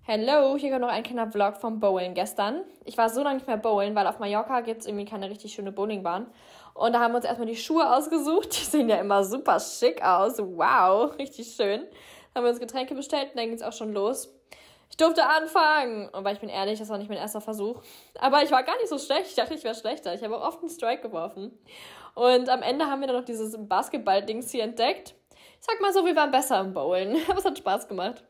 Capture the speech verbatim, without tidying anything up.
Hello, hier kommt noch ein kleiner Vlog vom Bowlen gestern. Ich war so lange nicht mehr bowlen, weil auf Mallorca gibt es irgendwie keine richtig schöne Bowlingbahn. Und da haben wir uns erstmal die Schuhe ausgesucht. Die sehen ja immer super schick aus. Wow, richtig schön. Dann haben wir uns Getränke bestellt und dann ging es auch schon los. Ich durfte anfangen. Und weil ich bin ehrlich, das war nicht mein erster Versuch. Aber ich war gar nicht so schlecht. Ich dachte, ich wäre schlechter. Ich habe auch oft einen Strike geworfen. Und am Ende haben wir dann noch dieses Basketball-Dings hier entdeckt. Ich sag mal so, wir waren besser im Bowlen. Aber es hat Spaß gemacht.